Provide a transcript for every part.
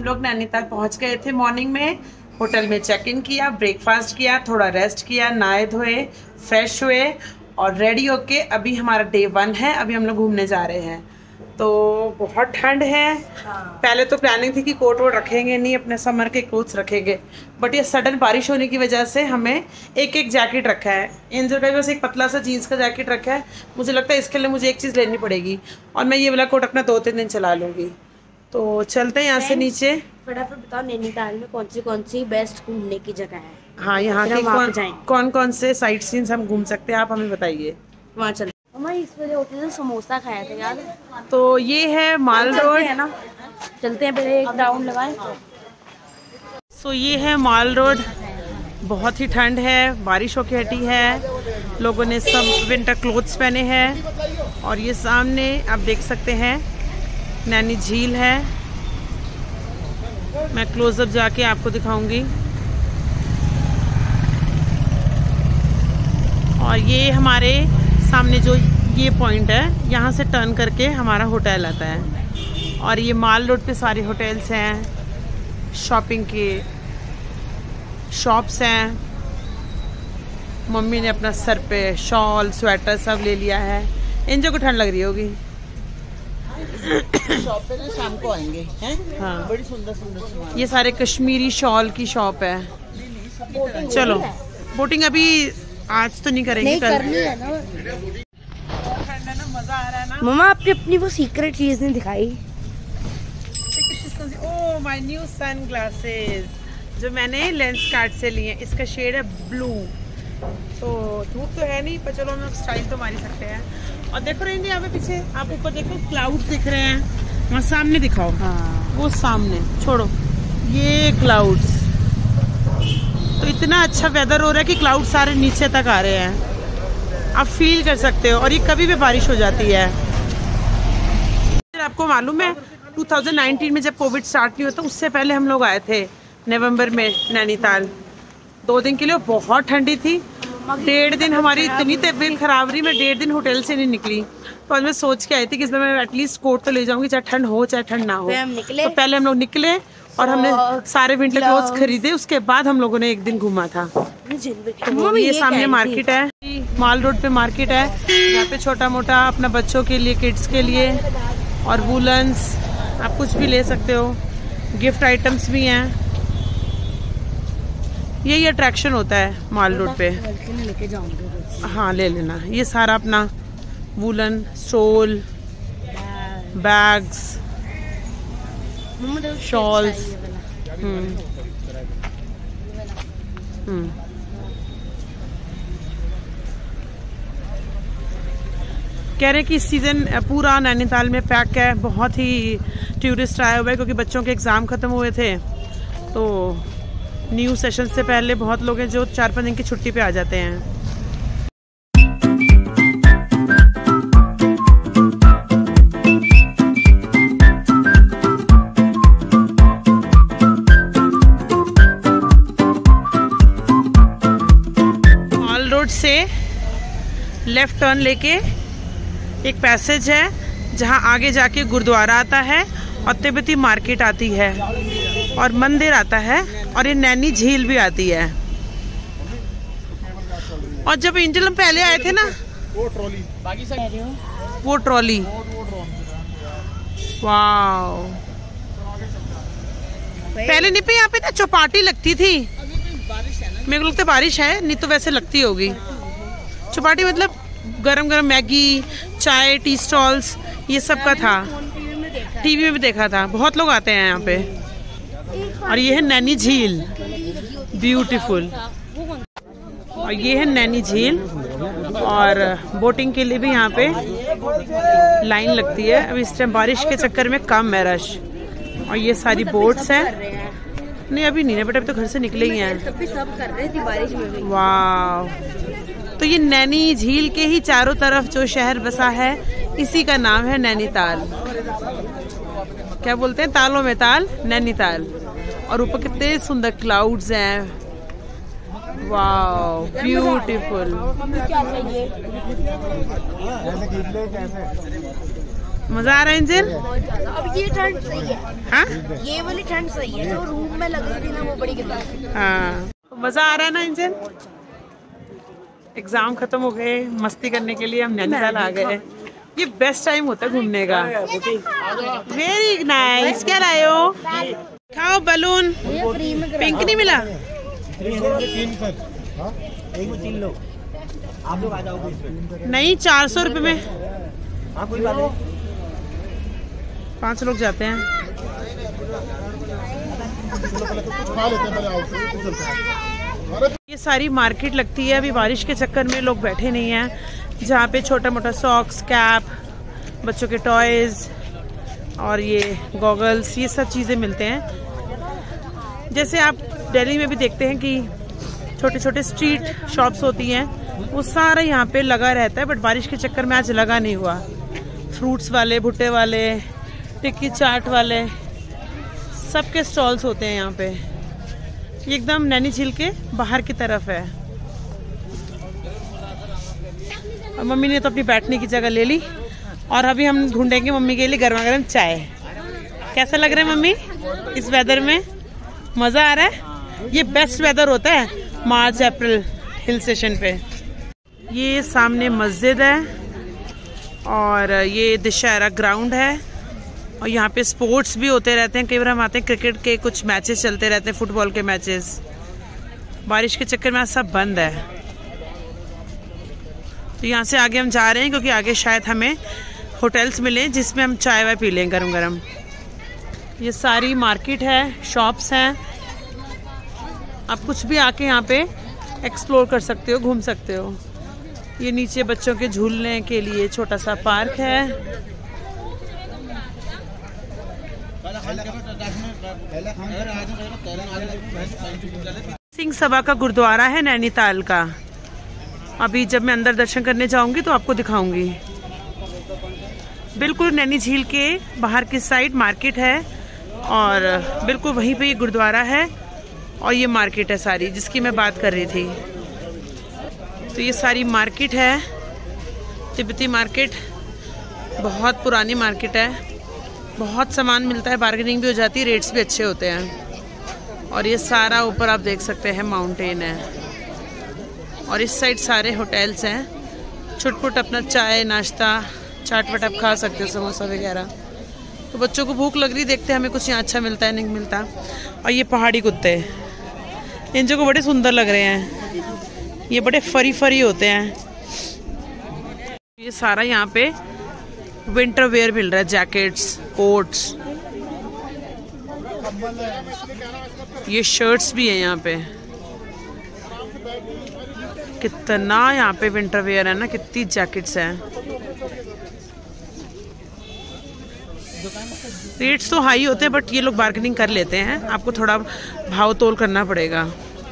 लोग नैनीताल पहुंच गए थे मॉर्निंग में। होटल में चेक इन किया, ब्रेकफास्ट किया, थोड़ा रेस्ट किया, नहाए धोए, फ्रेश हुए और रेडी होके अभी हमारा डे 1 है। अभी हम लोग घूमने जा रहे हैं। तो बहुत ठंड है। पहले तो प्लानिंग थी कि कोट वोट रखेंगे नहीं, अपने समर के क्लोथ्स रखेंगे, बट ये सडन बारिश होने की वजह से हमें एक एक जैकेट रखा है। एंजल का बस एक पतला सा जीन्स का जैकेट रखा है। मुझे लगता है इसके लिए मुझे एक चीज़ लेनी पड़ेगी और मैं ये वाला कोट अपना 2-3 दिन चला लूँगी। तो चलते हैं यहाँ से नीचे। फटाफट बताओ नैनीताल में कौन सी बेस्ट घूमने की जगह है? हाँ, यहाँ के कौन से साइट सीन्स हम घूम सकते हैं, आप हमें बताइए। वहाँ चलते इस वजह होटल से समोसा खाया था याद है? तो ये है माल रोड है ना, चलते हैं पहले एक राउंड लगाएं। सो ये है माल रोड। बहुत ही ठंड है, बारिश होके हटी है, लोगों ने सब विंटर क्लोथ्स पहने हैं और ये सामने आप देख सकते हैं नैनी झील है। मैं क्लोजअप जाके आपको दिखाऊंगी। और ये हमारे सामने जो ये पॉइंट है, यहाँ से टर्न करके हमारा होटल आता है। और ये माल रोड पे सारे होटल्स हैं, शॉपिंग के शॉप्स हैं। मम्मी ने अपना सर पे शॉल स्वेटर सब ले लिया है। इंजो को ठंड लग रही होगी। शॉप पे ना शाम को आएंगे हैं? हाँ, बड़ी सुंदर सुंदर। ये सारे कश्मीरी शॉल की शॉप है। चलो बोटिंग अभी आज तो नहीं करेंगे, कल करनी है ना। मजा आ रहा है ना। मम्मा आपने अपनी वो सीक्रेट चीज नहीं दिखाई। Oh my new sun glasses जो मैंने लेंस कार्ट से लिए। इसका शेड है ब्लू। तो धूप तो है नहीं, पर चलो हम लोग स्टाइल तो मार सकते हैं। और देखो रहेंगे यहाँ पे पीछे, आप ऊपर देखो क्लाउड दिख रहे हैं। वहाँ सामने दिखाओ। हाँ, वो सामने छोड़ो, ये क्लाउड्स। तो इतना अच्छा वेदर हो रहा है कि क्लाउड सारे नीचे तक आ रहे हैं, आप फील कर सकते हो। और ये कभी भी बारिश हो जाती है। आपको मालूम है 2019 में जब कोविड स्टार्ट नहीं हुआ था, उससे पहले हम लोग आए थे नवंबर में नैनीताल 2 दिन के लिए। बहुत ठंडी थी। 1.5 दिन हमारी इतनी तबीयत खराब रही, मैं 1.5 दिन होटल से नहीं निकली। तो आज मैं सोच के आई थी कि इसमें मैं एटलीस्ट कोट तो ले जाऊंगी, चाहे ठंड हो चाहे ठंड ना हो। तो पहले हम लोग निकले और हमने सारे विंटर क्लोथ्स खरीदे। उसके बाद हम लोगों ने एक दिन घूमा था। तो ये सामने मार्केट है, माल रोड पे मार्केट है। यहाँ पे छोटा मोटा अपना बच्चों के लिए, किड्स के लिए और वूलन्स, आप कुछ भी ले सकते हो। गिफ्ट आइटम्स भी हैं। यही अट्रैक्शन होता है माल रोड पे। हाँ, ले लेना। ये सारा अपना वूलन, स्टोल, बैग्स, शॉल्स। कह रहे हैं कि इस सीज़न पूरा नैनीताल में पैक है। बहुत ही टूरिस्ट आए हुए हैं क्योंकि बच्चों के एग्ज़ाम ख़त्म हुए थे। तो न्यू सेशन से पहले बहुत लोग हैं जो 4-5 दिन की छुट्टी पे आ जाते हैं। माल रोड से लेफ्ट टर्न लेके एक पैसेज है जहाँ आगे जाके गुरुद्वारा आता है और तिब्बती मार्केट आती है और मंदिर आता है और ये नैनी झील भी आती है। और जब एंजल हम पहले आए थे ना, वो ट्रॉली, वाओ। पहले नहीं पे यहाँ पे ना चौपाटी लगती थी। मेरे को लगता है बारिश है, नहीं तो वैसे लगती होगी। चौपाटी मतलब गरम गरम मैगी, चाय, टी स्टॉल्स, ये सब का था। टीवी में भी देखा था। बहुत लोग आते हैं यहाँ पे। और ये है नैनी झील, ब्यूटीफुल। और ये है नैनी झील। और बोटिंग के लिए भी यहाँ पे लाइन लगती है। अब इस टाइम बारिश के चक्कर में कम है रश। और ये सारी बोट्स हैं। नहीं अभी नहीं है, बट अभी तो घर से निकले ही हैं। सब कर रहे थे बारिश में भी। वाह। तो ये नैनी झील के ही चारों तरफ जो शहर बसा है, इसी का नाम है नैनीताल। क्या बोलते हैं, तालों में ताल, नैनीताल। और ऊपर कितने सुंदर क्लाउड्स हैं। Wow, beautiful. मजा आ रहा है इंजन? अब ये ठंड सही है। हाँ, ये वाली ठंड सही है, जो रूम में लग रही थी ना वो बड़ी खतरनाक। हाँ, मजा आ रहा है ना इंजन? एग्जाम खत्म हो गए, मस्ती करने के लिए हम नैनीताल आ गए। ये बेस्ट टाइम होता है घूमने का। Very nice. क्या लाए हो? खाओ बलून। पिंक नहीं मिला? 3 लोग आप लोग आ जाओगे। नहीं, 400 रुपए में हाँ, कोई बात नहीं। 5 लोग जाते हैं। ये सारी मार्केट लगती है। अभी बारिश के चक्कर में लोग बैठे नहीं हैं, जहाँ पे छोटा मोटा सॉक्स, कैप, बच्चों के टॉयज और ये गॉगल्स, ये सब चीज़ें मिलते हैं। जैसे आप दिल्ली में भी देखते हैं कि छोटे छोटे स्ट्रीट शॉप्स होती हैं, वो सारा यहाँ पे लगा रहता है, बट बारिश के चक्कर में आज लगा नहीं हुआ। फ्रूट्स वाले, भुट्टे वाले, टिक्की चाट वाले, सबके स्टॉल्स होते हैं यहाँ पे। ये एकदम नैनी झील के बाहर की तरफ है। और मम्मी ने तो अपनी बैठने की जगह ले ली और अभी हम ढूंढेंगे मम्मी के लिए गर्मा गर्म चाय। कैसा लग रहा है मम्मी इस वेदर में? मज़ा आ रहा है? ये बेस्ट वेदर होता है मार्च अप्रैल हिल स्टेशन पे। ये सामने मस्जिद है और ये दशहरा ग्राउंड है और यहाँ पे स्पोर्ट्स भी होते रहते हैं। कई बार हम आते हैं, क्रिकेट के कुछ मैचेस चलते रहते हैं, फुटबॉल के मैचेस। बारिश के चक्कर में आज सब बंद है, तो यहाँ से आगे हम जा रहे हैं क्योंकि आगे शायद हमें होटल्स मिले जिसमें हम चाय वाय पी लें गरम गरम। ये सारी मार्केट है, शॉप्स हैं। आप कुछ भी आके यहाँ पे एक्सप्लोर कर सकते हो, घूम सकते हो। ये नीचे बच्चों के झूलने के लिए छोटा सा पार्क है। सिंह सभा का गुरुद्वारा है नैनीताल का। अभी जब मैं अंदर दर्शन करने जाऊंगी तो आपको दिखाऊंगी। बिल्कुल नैनी झील के बाहर की साइड मार्केट है और बिल्कुल वहीं पे ये गुरुद्वारा है और ये मार्केट है सारी जिसकी मैं बात कर रही थी। तो ये सारी मार्केट है, तिब्बती मार्केट। बहुत पुरानी मार्केट है, बहुत सामान मिलता है, बार्गेनिंग भी हो जाती है, रेट्स भी अच्छे होते हैं। और ये सारा ऊपर आप देख सकते हैं माउंटेन है और इस साइड सारे होटल्स हैं। छुटपुट अपना चाय, नाश्ता, चाट वाट आप खा सकते हो, समोसा वगैरह। तो बच्चों को भूख लग रही, देखते हैं हमें कुछ यहाँ अच्छा मिलता है नहीं मिलता। और ये पहाड़ी कुत्ते, इन जो को बड़े सुंदर लग रहे हैं, ये बड़े फरी फरी होते हैं। ये सारा यहाँ पे विंटर वेयर मिल रहा है, जैकेट्स, कोट्स, ये शर्ट्स भी है यहाँ पे। कितना यहाँ पे विंटर वेयर है ना, कितनी जैकेट्स हैं। रेट्स तो हाई होते हैं बट ये लोग बार्गेनिंग कर लेते हैं, आपको थोड़ा भाव तोल करना पड़ेगा।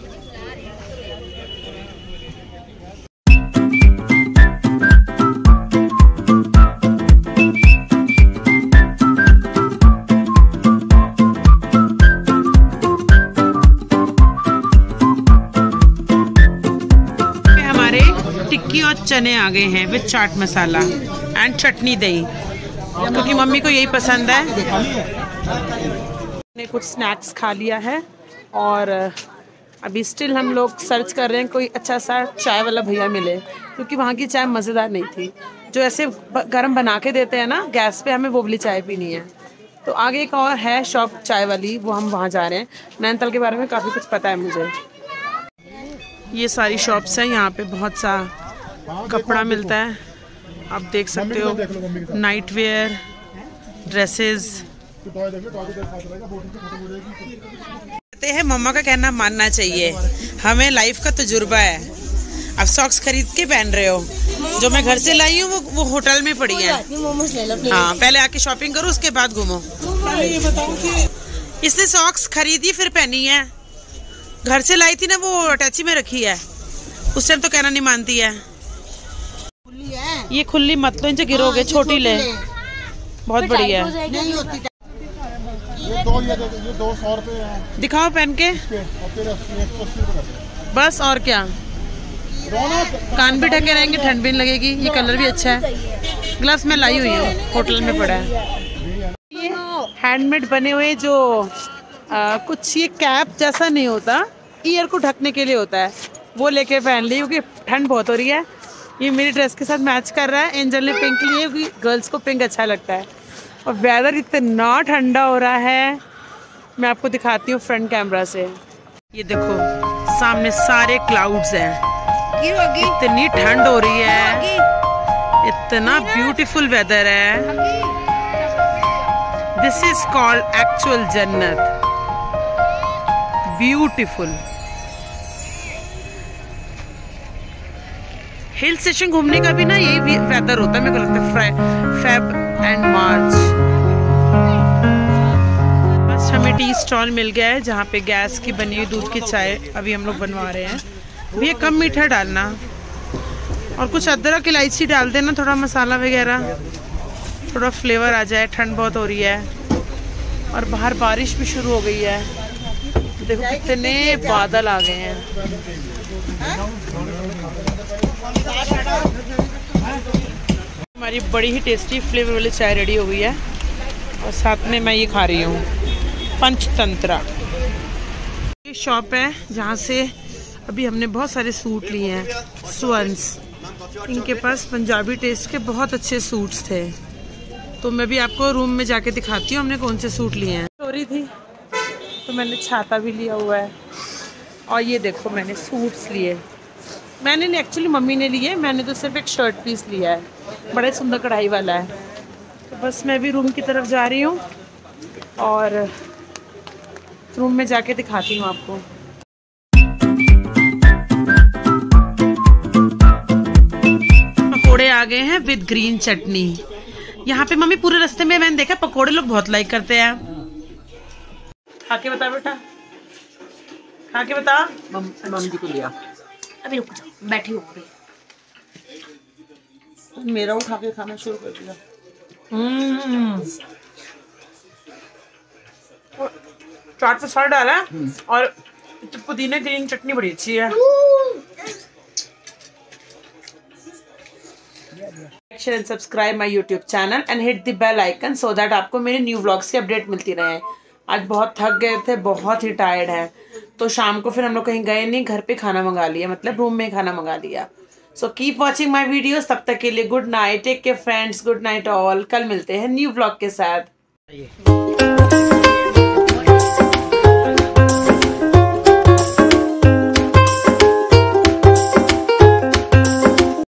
टिक्की और चने आ गए हैं विद चाट मसाला एंड चटनी दही, क्योंकि मम्मी को यही पसंद है। ने कुछ स्नैक्स खा लिया है और अभी स्टिल हम लोग सर्च कर रहे हैं कोई अच्छा सा चाय वाला भैया मिले, क्योंकि वहाँ की चाय मज़ेदार नहीं थी। जो ऐसे गरम बना के देते हैं ना गैस पे, हमें वो वाली चाय पीनी है। तो आगे एक और है शॉप चाय वाली, वो हम वहाँ जा रहे हैं। नैनीताल के बारे में काफ़ी कुछ पता है मुझे। ये सारी शॉप्स हैं, यहाँ पे बहुत सा कपड़ा मिलता है, आप देख सकते हो, नाइट वेयर, ड्रेसेस। कहते हैं मम्मा का कहना मानना चाहिए, हमें लाइफ का तजुर्बा है। अब सॉक्स खरीद के पहन रहे हो, जो मैं घर से लाई हूँ वो होटल में पड़ी है। हाँ, पहले आके शॉपिंग करो उसके बाद घूमो। इसने सॉक्स खरीदी फिर पहनी है, घर से लाई थी ना वो अटैची में रखी है, उस टाइम तो कहना नहीं मानती है। ये खुली मत लो, इनसे गिरोगे, छोटी ले, बहुत बढ़िया है। ये 200 रुपए है। दिखाओ पहन के, बस और क्या। कान भी ढके रहेंगे, ठंड भी नहीं लगेगी। ये कलर भी अच्छा है। ग्लव्स मैं लाई हुई हूँ, होटल में पड़ा है। ये हैंडमेड बने हुए जो कुछ ये कैप जैसा नहीं होता, ईयर को ढकने के लिए होता है, वो लेके पहन ली क्योंकि ठंड बहुत हो रही है। ये मेरी ड्रेस के साथ मैच कर रहा है। एंजल ने पिंक लिए क्योंकि गर्ल्स को पिंक अच्छा लगता है। और वेदर इतना ठंडा हो रहा है, मैं आपको दिखाती हूँ फ्रंट कैमरा से। ये देखो सामने सारे क्लाउड्स हैं, इतनी ठंड हो रही है, इतना ब्यूटीफुल वेदर है। दिस इज कॉल्ड एक्चुअल जन्नत, ब्यूटीफुल। हिल स्टेशन घूमने का भी ना यही वेदर होता है, मेरे को लगता है फेब एंड मार्च। बस हमें टी स्टॉल मिल गया है जहाँ पे गैस की बनी हुई दूध की चाय अभी हम लोग बनवा रहे हैं। भैया कम मीठा डालना और कुछ अदरक इलायची डाल देना, थोड़ा मसाला वगैरह, थोड़ा फ्लेवर आ जाए। ठंड बहुत हो रही है और बाहर बारिश भी शुरू हो गई है। देखो कितने बादल आ गए हैं। हमारी बड़ी ही टेस्टी फ्लेवर वाली चाय रेडी हो गई है और साथ में मैं ये खा रही हूँ पंचतंत्रा। ये शॉप है जहाँ से अभी हमने बहुत सारे सूट लिए हैं, स्वंस। इनके पास पंजाबी टेस्ट के बहुत अच्छे सूट्स थे, तो मैं भी आपको रूम में जाके दिखाती हूँ हमने कौन से सूट लिए हैं। चोरी थी तो मैंने छाता भी लिया हुआ है और ये देखो मैंने सूट्स लिए। मैंने नहीं, एक्चुअली मम्मी ने लिए, मैंने तो सिर्फ एक शर्ट पीस लिया है, बड़े सुंदर कढ़ाई वाला है। तो बस मैं भी रूम की तरफ जा रही हूँ और रूम में जाके दिखाती हूँ आपको। पकोड़े आ गए हैं विद ग्रीन चटनी। यहाँ पे मम्मी पूरे रास्ते में मैंने देखा पकोड़े लोग बहुत लाइक करते हैं। खा के बता बेटा, खा के बता। मम्मी जी को लिया, अभी रुक जाओ, बैठी हो गई। मेरा उठा के खाना शुरू कर दिया। चाट पे सारा डाला है और पुदीना ग्रीन चटनी बड़ी अच्छी है। Like and subscribe my YouTube channel and hit the bell icon so that आपको मेरे न्यू व्लॉग्स की अपडेट मिलती रहे। आज बहुत थक गए थे, बहुत ही टायर्ड हैं, तो शाम को फिर हम लोग कहीं गए नहीं, घर पे खाना मंगा लिया, मतलब रूम में खाना मंगा लिया। So keep watching my videos. तब तक के लिए good night, take care friends, good night all. कल मिलते हैं न्यू व्लॉग के साथ।